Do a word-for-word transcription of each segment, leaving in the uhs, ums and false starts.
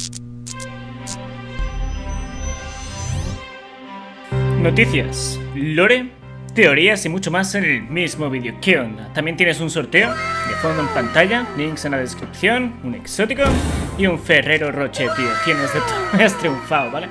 Noticias, lore, teorías y mucho más en el mismo vídeo. ¿Qué onda? También tienes un sorteo de fondo en pantalla, links en la descripción, un exótico y un Ferrero Rocher, tío. Tienes de todo, has triunfado, ¿vale?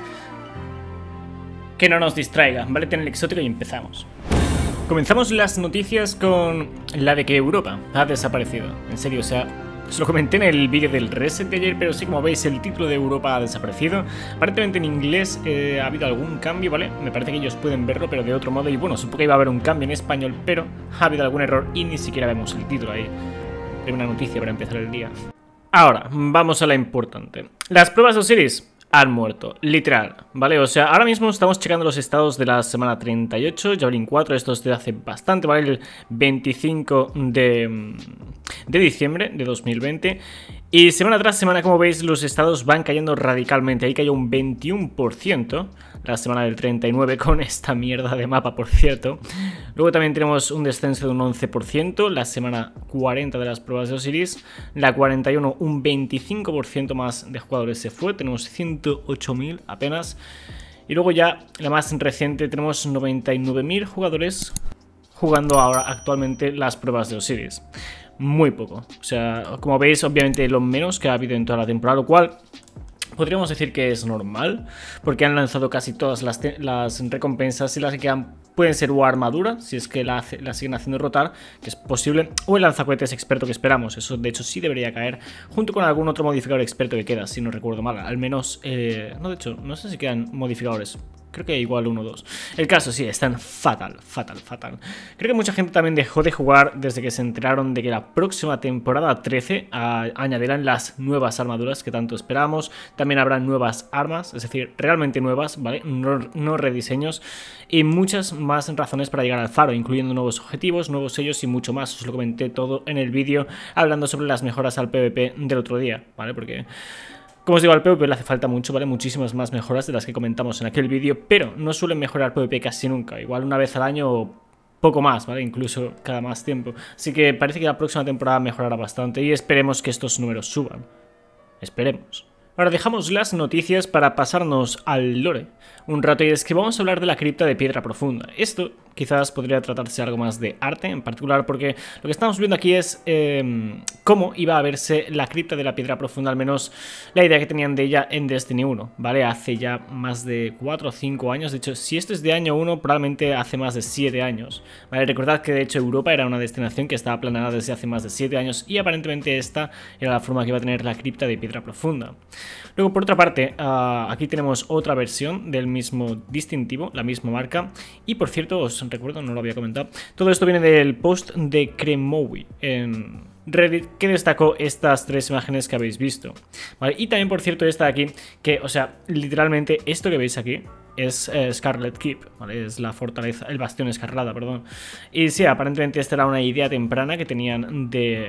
Que no nos distraiga, ¿vale? Ten el exótico y empezamos. Comenzamos las noticias con la de que Europa ha desaparecido. En serio, o sea, os lo comenté en el vídeo del reset de ayer, pero sí, como veis, el título de Europa ha desaparecido. Aparentemente en inglés eh, ha habido algún cambio, ¿vale? Me parece que ellos pueden verlo, pero de otro modo. Y bueno, supongo que iba a haber un cambio en español, pero ha habido algún error y ni siquiera vemos el título ahí. Primera noticia para empezar el día. Ahora, vamos a la importante. Las pruebas de Osiris han muerto, literal, ¿vale? O sea, ahora mismo estamos checando los estados de la semana treinta y ocho, Javelin cuatro, esto es de hace bastante, ¿vale? El veinticinco de, de diciembre de dos mil veinte. Y semana tras semana, como veis, los estados van cayendo radicalmente. Ahí cayó un veintiuno por ciento la semana del treinta y nueve con esta mierda de mapa, por cierto. Luego también tenemos un descenso de un once por ciento la semana cuarenta de las pruebas de Osiris. La cuarenta y uno, un veinticinco por ciento más de jugadores se fue. Tenemos ciento ocho mil apenas. Y luego ya, la más reciente, tenemos noventa y nueve mil jugadores jugando ahora actualmente las pruebas de Osiris. Muy poco, o sea, como veis, obviamente lo menos que ha habido en toda la temporada, lo cual podríamos decir que es normal, porque han lanzado casi todas las, las recompensas, y las que quedan pueden ser o armadura, si es que la, hace, la siguen haciendo rotar, que es posible, o el lanzacohetes experto que esperamos. Eso de hecho sí debería caer, junto con algún otro modificador experto que queda, si no recuerdo mal. Al menos, eh, no, de hecho, no sé si quedan modificadores. Creo que igual uno o dos. El caso, sí, están fatal, fatal, fatal. Creo que mucha gente también dejó de jugar desde que se enteraron de que la próxima temporada trece a, añadirán las nuevas armaduras que tanto esperamos. También habrá nuevas armas, es decir, realmente nuevas, ¿vale? No, no rediseños. Y muchas más razones para llegar al faro, incluyendo nuevos objetivos, nuevos sellos y mucho más. Os lo comenté todo en el vídeo hablando sobre las mejoras al PvP del otro día, ¿vale? Porque, como os digo, al PvP le hace falta mucho, ¿vale? Muchísimas más mejoras de las que comentamos en aquel vídeo, pero no suelen mejorar PvP casi nunca. Igual una vez al año o poco más, ¿vale? Incluso cada más tiempo. Así que parece que la próxima temporada mejorará bastante y esperemos que estos números suban. Esperemos. Ahora dejamos las noticias para pasarnos al lore un rato, y es que vamos a hablar de la cripta de Piedra Profunda. Esto quizás podría tratarse algo más de arte en particular, porque lo que estamos viendo aquí es eh, cómo iba a verse la cripta de la Piedra Profunda, al menos la idea que tenían de ella en Destiny uno, ¿vale? Hace ya más de cuatro o cinco años, de hecho, si esto es de año uno, probablemente hace más de siete años, ¿vale? Recordad que de hecho Europa era una destinación que estaba planeada desde hace más de siete años y aparentemente esta era la forma que iba a tener la cripta de Piedra Profunda. Luego, por otra parte, uh, aquí tenemos otra versión del mismo distintivo, la misma marca. Y por cierto, os recuerdo, no lo había comentado, todo esto viene del post de Cremowi en Reddit, que destacó estas tres imágenes que habéis visto, ¿vale? Y también, por cierto, esta de aquí, que, o sea, literalmente esto que veis aquí es eh, Scarlet Keep, ¿vale? Es la fortaleza, el bastión escarlata, perdón. Y sí, aparentemente esta era una idea temprana que tenían de...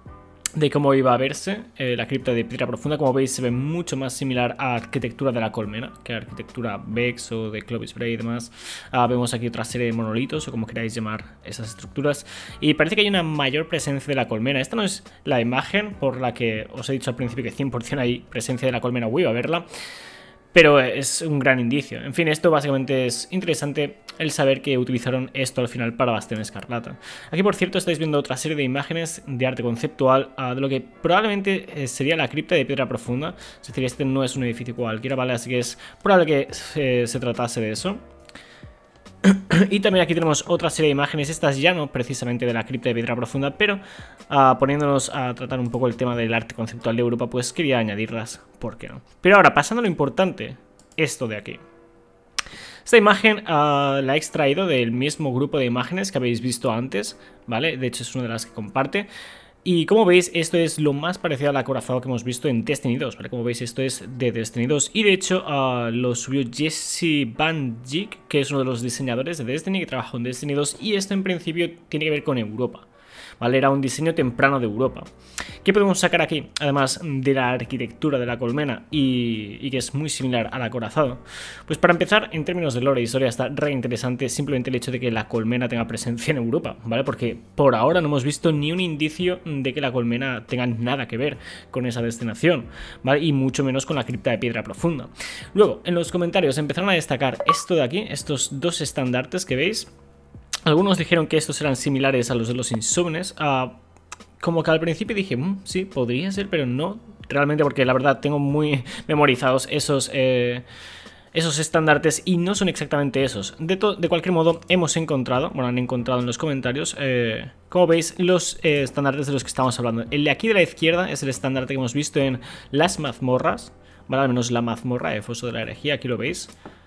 de cómo iba a verse eh, la cripta de Piedra Profunda. Como veis, se ve mucho más similar a la arquitectura de la colmena que a la arquitectura Vex o de Clovis Bray y demás. Ah, vemos aquí otra serie de monolitos, o como queráis llamar esas estructuras, y parece que hay una mayor presencia de la colmena. Esta no es la imagen por la que os he dicho al principio que cien por cien hay presencia de la colmena, uy, a verla, pero es un gran indicio. En fin, esto básicamente es interesante el saber que utilizaron esto al final para Bastión Escarlata. Aquí, por cierto, estáis viendo otra serie de imágenes de arte conceptual uh, de lo que probablemente eh, sería la cripta de Piedra Profunda. Es decir, este no es un edificio cualquiera, ¿vale? Así que es probable que eh, se tratase de eso. Y también aquí tenemos otra serie de imágenes, estas ya no precisamente de la cripta de Piedra Profunda, pero uh, poniéndonos a tratar un poco el tema del arte conceptual de Europa, pues quería añadirlas, ¿por qué no? Pero ahora, pasando a lo importante, esto de aquí. Esta imagen uh, la he extraído del mismo grupo de imágenes que habéis visto antes, ¿vale? De hecho es una de las que comparte. Y como veis, esto es lo más parecido al acorazado que hemos visto en Destiny dos, ¿vale? Como veis, esto es de Destiny dos. Y de hecho, uh, lo subió Jesse Van Dijk, que es uno de los diseñadores de Destiny, que trabajó en Destiny dos. Y esto en principio tiene que ver con Europa, ¿vale? Era un diseño temprano de Europa. ¿Qué podemos sacar aquí? Además de la arquitectura de la colmena y, y que es muy similar al acorazado. Pues para empezar, en términos de lore y historia está re interesante simplemente el hecho de que la colmena tenga presencia en Europa, ¿vale? Porque por ahora no hemos visto ni un indicio de que la colmena tenga nada que ver con esa destinación, ¿vale? Y mucho menos con la cripta de Piedra Profunda. Luego, en los comentarios empezaron a destacar esto de aquí, estos dos estandartes que veis. Algunos dijeron que estos eran similares a los de los insomnes. Uh, como que al principio dije, mmm, sí, podría ser, pero no realmente, porque la verdad tengo muy memorizados esos... Eh, esos estandartes y no son exactamente esos. De, de cualquier modo, hemos encontrado, bueno, han encontrado en los comentarios, eh, como veis, los eh, estandartes de los que estamos hablando. El de aquí de la izquierda es el estandarte que hemos visto en las mazmorras, ¿vale? Al menos la mazmorra de Foso de la Herejía, aquí lo veis,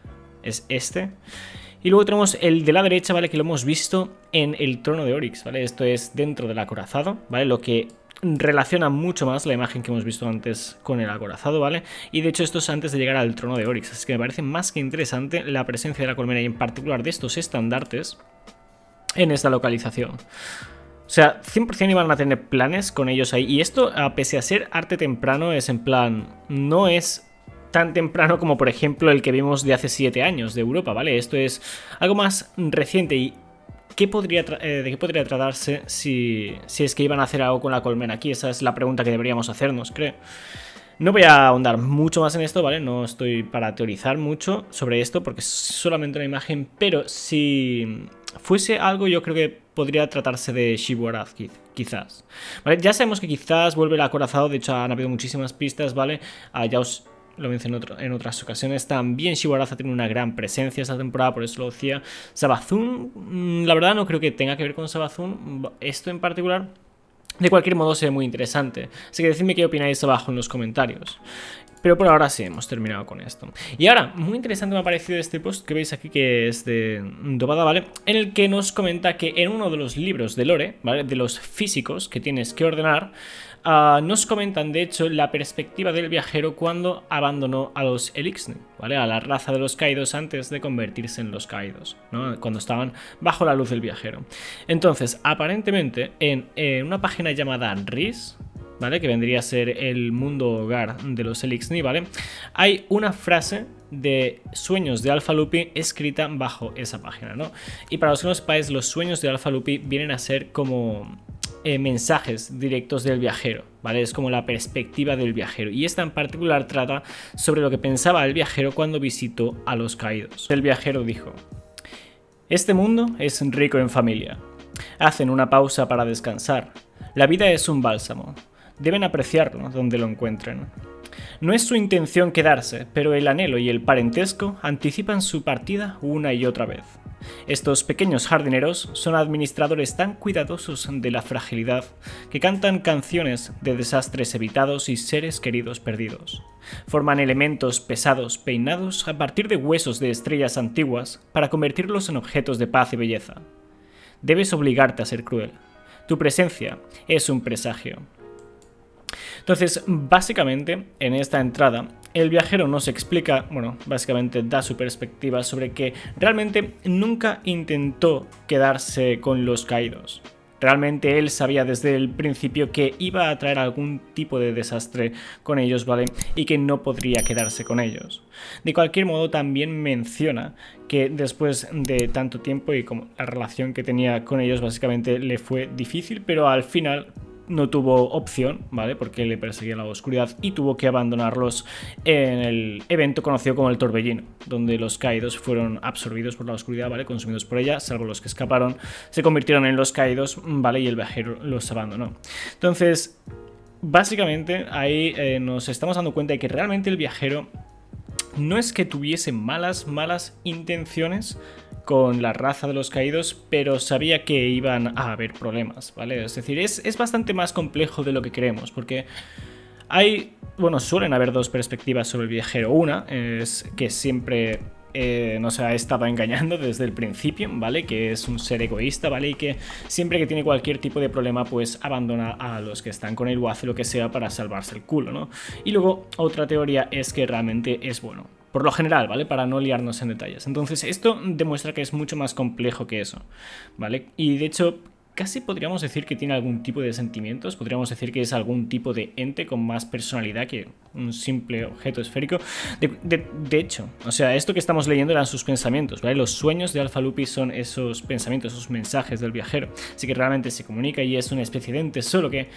es este. Y luego tenemos el de la derecha, ¿vale? Que lo hemos visto en el trono de Oryx, ¿vale? Esto es dentro del acorazado, ¿vale? Lo que relaciona mucho más la imagen que hemos visto antes con el acorazado, ¿vale? Y de hecho esto es antes de llegar al trono de Oryx, así que me parece más que interesante la presencia de la colmena y en particular de estos estandartes en esta localización. O sea, cien por cien iban a tener planes con ellos ahí. Y esto, pese a ser arte temprano, es en plan... No es tan temprano como, por ejemplo, el que vimos de hace siete años de Europa, ¿vale? Esto es algo más reciente y... ¿Qué podría eh, ¿De qué podría tratarse si, si es que iban a hacer algo con la colmena aquí? Esa es la pregunta que deberíamos hacernos, creo. No voy a ahondar mucho más en esto, ¿vale? No estoy para teorizar mucho sobre esto porque es solamente una imagen, pero si fuese algo yo creo que podría tratarse de Xivu-Arath, quizás. ¿Vale? Ya sabemos que quizás vuelve el acorazado, de hecho han habido muchísimas pistas, ¿vale? Ah, ya os... lo mencioné en otras ocasiones. También Xivu-Arath ha tenido una gran presencia esta temporada, por eso lo decía. Savathûn, la verdad no creo que tenga que ver con Savathûn, esto en particular. De cualquier modo se ve muy interesante. Así que decidme qué opináis abajo en los comentarios. Pero por ahora sí, hemos terminado con esto. Y ahora, muy interesante me ha parecido este post que veis aquí, que es de Dobada, ¿vale? En el que nos comenta que en uno de los libros de lore, ¿vale? De los físicos que tienes que ordenar, Uh, nos comentan de hecho la perspectiva del viajero cuando abandonó a los Eliksni, ¿vale? A la raza de los caídos antes de convertirse en los caídos, ¿no? Cuando estaban bajo la luz del viajero. Entonces, aparentemente, en eh, una página llamada Riz, ¿vale? Que vendría a ser el mundo hogar de los Eliksni, ¿vale? Hay una frase de sueños de Alpha Lupi escrita bajo esa página, ¿no? Y para los que no sepáis, los sueños de Alpha Lupi vienen a ser como... Eh, mensajes directos del viajero, ¿vale? Es como la perspectiva del viajero y esta en particular trata sobre lo que pensaba el viajero cuando visitó a los caídos. El viajero dijo: este mundo es rico en familia. Hacen una pausa para descansar. La vida es un bálsamo. Deben apreciarlo donde lo encuentren. No es su intención quedarse, pero el anhelo y el parentesco anticipan su partida una y otra vez. Estos pequeños jardineros son administradores tan cuidadosos de la fragilidad que cantan canciones de desastres evitados y seres queridos perdidos. Forman elementos pesados peinados a partir de huesos de estrellas antiguas para convertirlos en objetos de paz y belleza. Debes obligarte a ser cruel. Tu presencia es un presagio. Entonces, básicamente, en esta entrada, el viajero nos explica, bueno, básicamente da su perspectiva sobre que realmente nunca intentó quedarse con los caídos. Realmente él sabía desde el principio que iba a traer algún tipo de desastre con ellos, ¿vale? Y que no podría quedarse con ellos. De cualquier modo, también menciona que después de tanto tiempo y como la relación que tenía con ellos, básicamente le fue difícil, pero al final... no tuvo opción, ¿vale? Porque le perseguía la oscuridad y tuvo que abandonarlos en el evento conocido como el Torbellino, donde los caídos fueron absorbidos por la oscuridad, ¿vale? Consumidos por ella, salvo los que escaparon, se convirtieron en los caídos, ¿vale? Y el viajero los abandonó. Entonces, básicamente ahí eh, nos estamos dando cuenta de que realmente el viajero no es que tuviese malas, malas intenciones con la raza de los caídos, pero sabía que iban a haber problemas, ¿vale? Es decir, es, es bastante más complejo de lo que creemos, porque hay, bueno, suelen haber dos perspectivas sobre el viajero. Una es que siempre eh, nos ha estado engañando desde el principio, ¿vale? Que es un ser egoísta, ¿vale? Y que siempre que tiene cualquier tipo de problema, pues abandona a los que están con él o hace lo que sea para salvarse el culo, ¿no? Y luego, otra teoría es que realmente es bueno. Por lo general, ¿vale? Para no liarnos en detalles. Entonces, esto demuestra que es mucho más complejo que eso, ¿vale? Y de hecho, casi podríamos decir que tiene algún tipo de sentimientos, podríamos decir que es algún tipo de ente con más personalidad que un simple objeto esférico. De, de, de hecho, o sea, esto que estamos leyendo eran sus pensamientos, ¿vale? Los sueños de Alpha Lupi son esos pensamientos, esos mensajes del viajero. Así que realmente se comunica y es una especie de ente, solo que,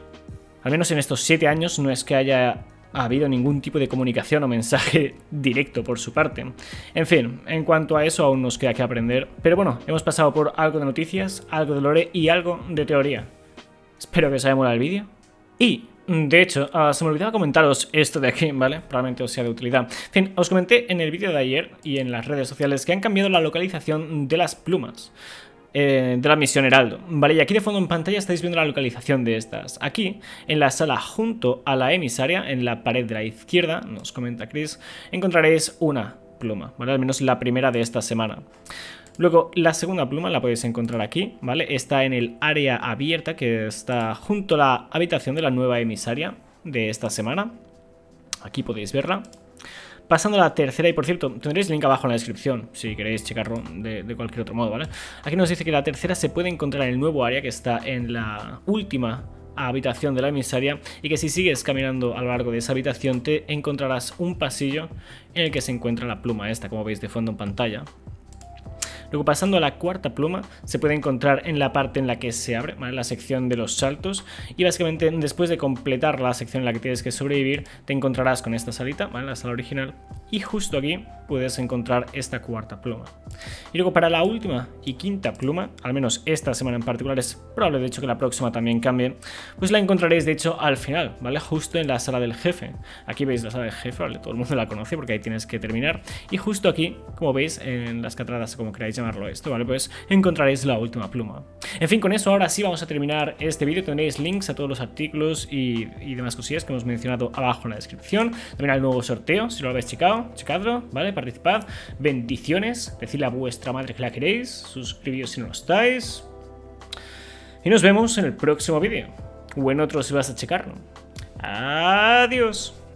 al menos en estos siete años, no es que haya ha habido ningún tipo de comunicación o mensaje directo por su parte. En fin, en cuanto a eso aún nos queda que aprender, pero bueno, hemos pasado por algo de noticias, algo de lore y algo de teoría. Espero que os haya molado el vídeo. Y, de hecho, uh, se me olvidaba comentaros esto de aquí, ¿vale? Probablemente os sea de utilidad. En fin, os comenté en el vídeo de ayer y en las redes sociales que han cambiado la localización de las plumas de la misión Heraldo, vale, y aquí de fondo en pantalla estáis viendo la localización de estas. Aquí, en la sala junto a la emisaria, en la pared de la izquierda, nos comenta Chris, encontraréis una pluma, ¿vale? Al menos la primera de esta semana. Luego, la segunda pluma la podéis encontrar aquí, ¿vale? Está en el área abierta que está junto a la habitación de la nueva emisaria de esta semana. Aquí podéis verla. Pasando a la tercera, y por cierto, tendréis link abajo en la descripción si queréis checarlo de, de cualquier otro modo, ¿vale? Aquí nos dice que la tercera se puede encontrar en el nuevo área que está en la última habitación de la emisaria y que si sigues caminando a lo largo de esa habitación te encontrarás un pasillo en el que se encuentra la pluma esta, como veis de fondo en pantalla. Luego, pasando a la cuarta pluma, se puede encontrar en la parte en la que se abre, ¿vale? La sección de los saltos, y básicamente después de completar la sección en la que tienes que sobrevivir, te encontrarás con esta salita, ¿vale? La sala original, y justo aquí puedes encontrar esta cuarta pluma. Y luego para la última y quinta pluma, al menos esta semana en particular, es probable de hecho que la próxima también cambie, pues la encontraréis de hecho al final, ¿vale? Justo en la sala del jefe. Aquí veis la sala del jefe, ¿vale? Todo el mundo la conoce porque ahí tienes que terminar, y justo aquí, como veis, en las cataratas, como queráis llamarlo esto, ¿vale? Pues encontraréis la última pluma. En fin, con eso ahora sí vamos a terminar este vídeo. Tendréis links a todos los artículos y, y demás cosillas que hemos mencionado abajo en la descripción. También al nuevo sorteo, si no lo habéis checado, checadlo, ¿vale? Participad. Bendiciones, decidle a vuestra madre que la queréis, suscribíos si no lo estáis. Y nos vemos en el próximo vídeo. O en otro si vas a checarlo. Adiós.